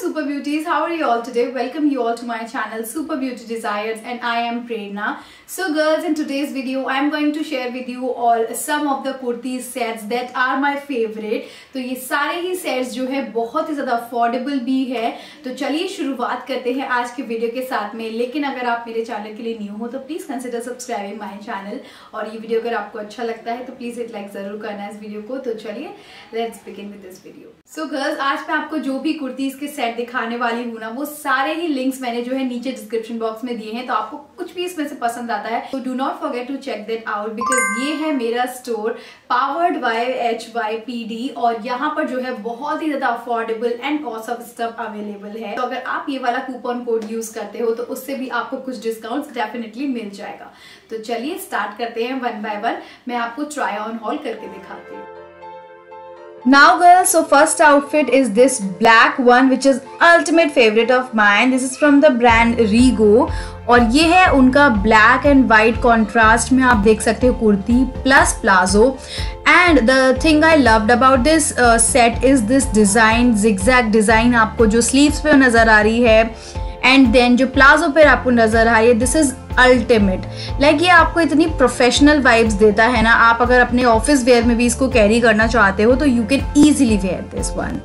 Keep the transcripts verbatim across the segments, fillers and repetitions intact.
Super Beauties, how are you all today? Welcome you all to my channel Super Beauty Desires and I am Prerna. So girls, in today's video I am going to share with you all some of the kurti sets that are my favorite. तो ये सारे ही sets जो है बहुत ही ज़्यादा affordable भी है. तो चलिए शुरुआत करते हैं आज के वीडियो के साथ में. लेकिन अगर आप मेरे चैनल के लिए न्यू हो तो please consider subscribing my channel. और ये वीडियो अगर आपको अच्छा लगता है तो प्लीज़ हिट लाइक ज़रूर करना इस वीडियो को. तो चलिए let's begin with this video. So girls, आज मैं आपको जो भी कुर्तीज़ के सेट दिखाने वाली हूँ ना, वो सारे ही लिंक्स मैंने जो है नीचे डिस्क्रिप्शन बॉक्स में दिए हैं. तो आपको कुछ भी इसमें से पसंद आता है तो do not forget to check that out, because ये है मेरा store powered by H Y P D. और यहाँ पर जो है बहुत ही ज्यादा affordable and cost of stuff available है. तो अगर आप ये वाला कूपन कोड यूज करते हो तो उससे भी आपको कुछ डिस्काउंट्स डेफिनेटली मिल जाएगा. तो चलिए स्टार्ट करते हैं वन बाय वन. मैं आपको ट्राई ऑन हॉल करके दिखाती हूँ. Now girls, so first outfit is this black one which is ultimate favorite of mine. This is from the brand Rego और ये है उनका black and white contrast में आप देख सकते हो kurti plus palazzo. And the thing I loved about this uh, set is this design, zigzag design आपको जो sleeves पे नज़र आ रही है एंड देन जो प्लाजो पे आपको नजर आ रही है, दिस इज अल्टीमेट. लाइक ये आपको इतनी प्रोफेशनल वाइब्स देता है ना. आप अगर अपने ऑफिस वेयर में भी इसको कैरी करना चाहते हो तो you can easily wear this one.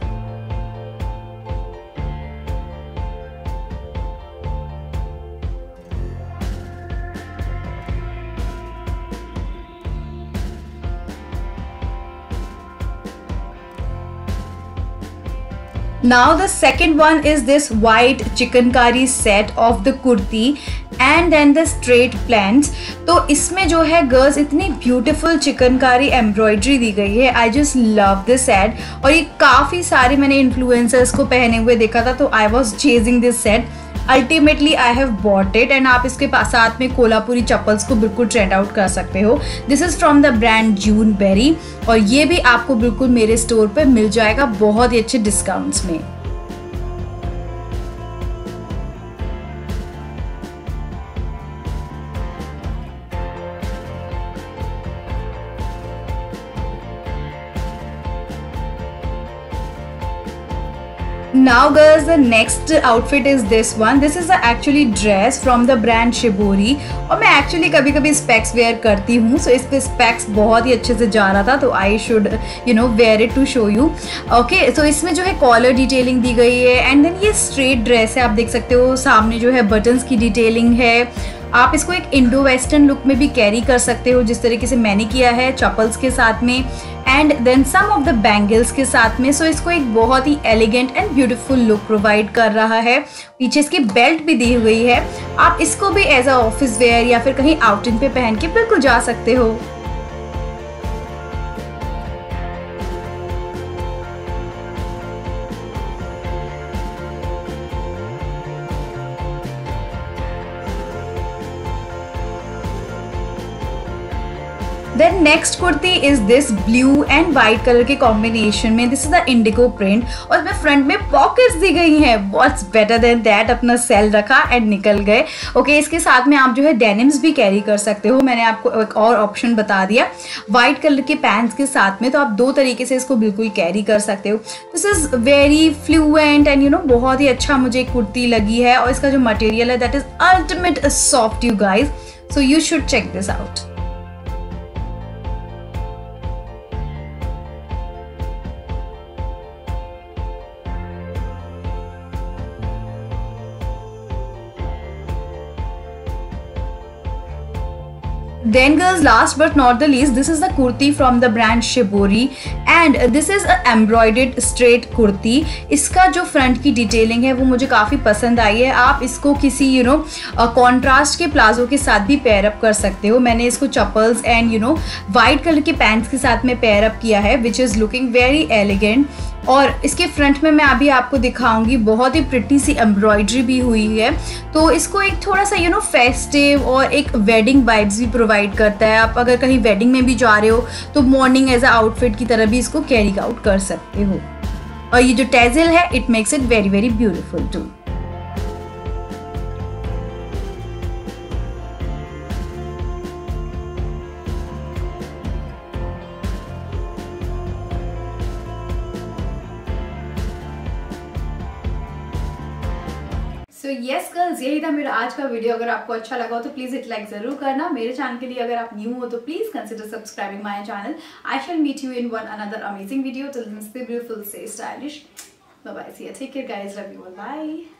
Now the second one is this white chikankari set of the kurti and then the straight plants. तो इसमें जो है गर्ल्स इतनी ब्यूटीफुल चिकनकारी एम्ब्रॉयडरी दी गई है. I just love this set. और ये काफ़ी सारे मैंने इन्फ्लुएंसर्स को पहने हुए देखा था तो I was chasing this set. Ultimately I have bought it and आप इसके साथ में कोल्हापुरी चप्पल्स को बिल्कुल ट्रेंड आउट कर सकते हो. This is from the brand Juneberry और ये भी आपको बिल्कुल मेरे स्टोर पे मिल जाएगा बहुत ही अच्छे डिस्काउंट्स में. Now girls, the next outfit is this one. This is a actually dress from the brand Shibori और मैं actually कभी कभी specs wear करती हूँ. so इस पे specs बहुत ही अच्छे से जा रहा था तो I should you know wear it to show you. okay, so इसमें जो है कॉलर डिटेलिंग दी गई है एंड देन ये स्ट्रेट ड्रेस है. आप देख सकते हो सामने जो है बटन्स की डिटेलिंग है. आप इसको एक इंडो वेस्टर्न लुक में भी कैरी कर सकते हो जिस तरीके से मैंने किया है चप्पल्स के साथ में and then some of the bangles के साथ में. सो so, इसको एक बहुत ही elegant and beautiful look provide कर रहा है. पीछे इसकी बेल्ट भी दी हुई है. आप इसको भी एज अ ऑफिस वेयर या फिर कहीं आउटिंग पे पहन के बिल्कुल जा सकते हो. Then next kurti is this blue and white colour के कॉम्बिनेशन में. This is the indigo print और इसमें फ्रंट में पॉकेट्स दी गई हैं. What's better than that? अपना सेल रखा एंड निकल गए. ओके okay, इसके साथ में आप जो है डेनिम्स भी कैरी कर सकते हो. मैंने आपको एक और ऑप्शन बता दिया व्हाइट कलर के पैंट्स के साथ में. तो आप दो तरीके से इसको बिल्कुल कैरी कर सकते हो. This is very fluent and you know बहुत ही अच्छा मुझे कुर्ती लगी है. और इसका जो मटेरियल है that is ultimate soft you guys. So you should check this out. Then girls, last but not the least, this is the kurti from the brand Shibori and this is a embroidered straight kurti. इसका जो front की detailing है वो मुझे काफ़ी पसंद आई है. आप इसको किसी यू नो कॉन्ट्रास्ट के प्लाजो के साथ भी पेयर अप कर सकते हो. मैंने इसको chappals and you know white colour के पैंट्स के साथ में पेयर अप किया है which is looking very elegant. और इसके फ्रंट में मैं अभी आपको दिखाऊंगी बहुत ही प्रिटी सी एम्ब्रॉयडरी भी हुई है. तो इसको एक थोड़ा सा यू नो फेस्टिव और एक वेडिंग वाइब्स भी प्रोवाइड करता है. आप अगर कहीं वेडिंग में भी जा रहे हो तो मॉर्निंग एज अ आउटफिट की तरह भी इसको कैरी आउट कर सकते हो. और ये जो टेजल है it makes it very very beautiful too. So yes girls, यही था मेरा आज का वीडियो। अगर आपको अच्छा लगा हो तो प्लीज इट लाइक जरूर करना। मेरे चैनल के लिए अगर आप न्यू हो तो please consider subscribing my channel. I shall meet you in one another amazing video. Till then stay beautiful, stay stylish, bye bye, see you, take care guys, love you all, bye.